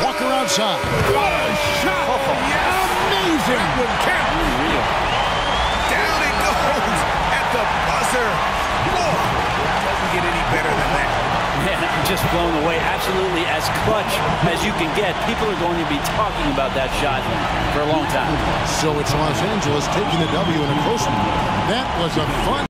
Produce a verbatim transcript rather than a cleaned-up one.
Walker outside. What a shot! Oh, yes. Amazing! That would count. Real. Down it goes at the buzzer. Oh, doesn't get any better than that. Man, I'm just blown away. Absolutely as clutch as you can get. People are going to be talking about that shot for a long time. So it's Los Angeles taking the W in a close one. That was a fun